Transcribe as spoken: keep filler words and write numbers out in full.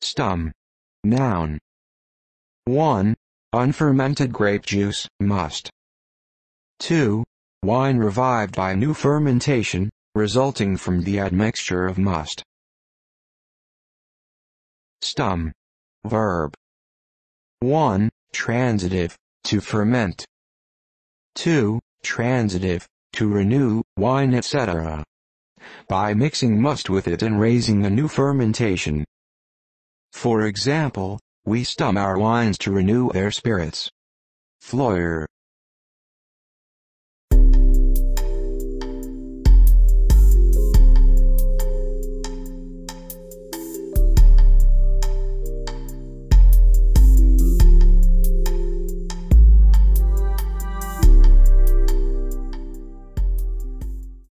Stum. Noun. one. Unfermented grape juice, must. two. Wine revived by new fermentation, resulting from the admixture of must. Stum. Verb. one. Transitive, to ferment. two. Transitive, to renew, wine et cetera. By mixing must with it and raising a new fermentation. For example, we stum our wines to renew their spirits. Floyer.